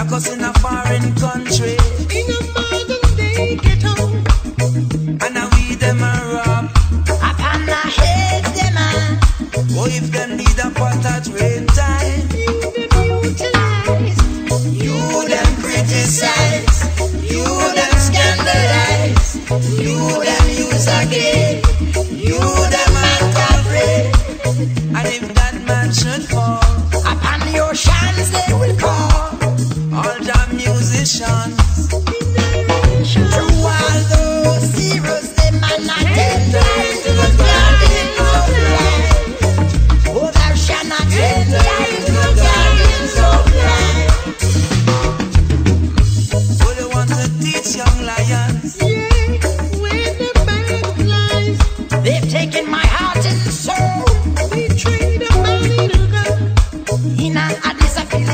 lock us in a foreign country. In a modern day ghetto. And now we them a rob. Upon the heads them a. Oh, if them need a pot at rain time, You them utilize. you them criticize, you them scandalize, you them use again, you them interpret. And if that man should fall, Upon the oceans they will call. all the musicians, Through all those heroes them and attend to the gardens of life. Oh, thou shalt not attend to the gardens of life. so they want to teach young lions. Yeah, where the bag lies. They've taken my heart and soul We trade a money to go. in a disappear.